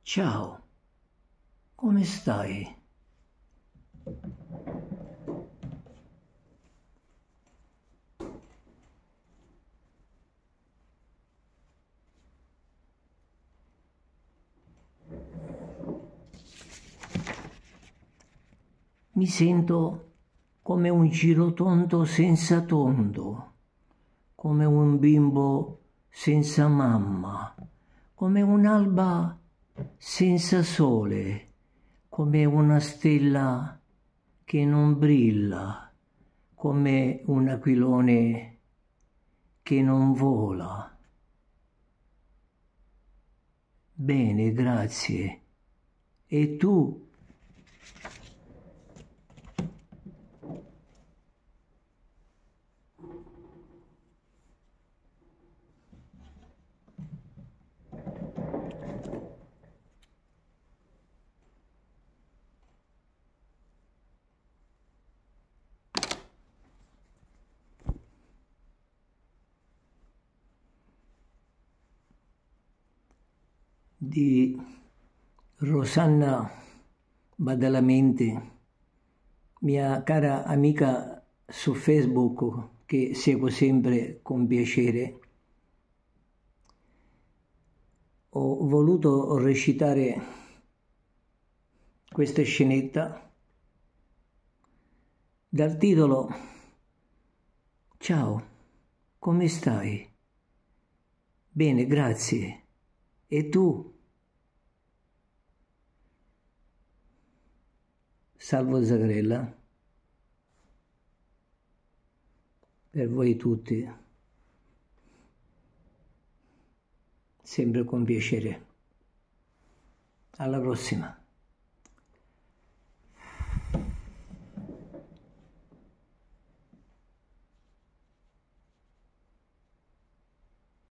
Ciao, come stai? Mi sento come un girotondo senza tondo, come un bimbo senza mamma, come un'alba senza sole, come una stella che non brilla, come un aquilone che non vola. Bene, grazie. E tu? Di Rosanna Badalamenti, mia cara amica su Facebook che seguo sempre con piacere. Ho voluto recitare questa scenetta dal titolo Ciao, come stai? Bene, grazie. E tu? Salvo Zagarella, per voi tutti, sempre con piacere. Alla prossima.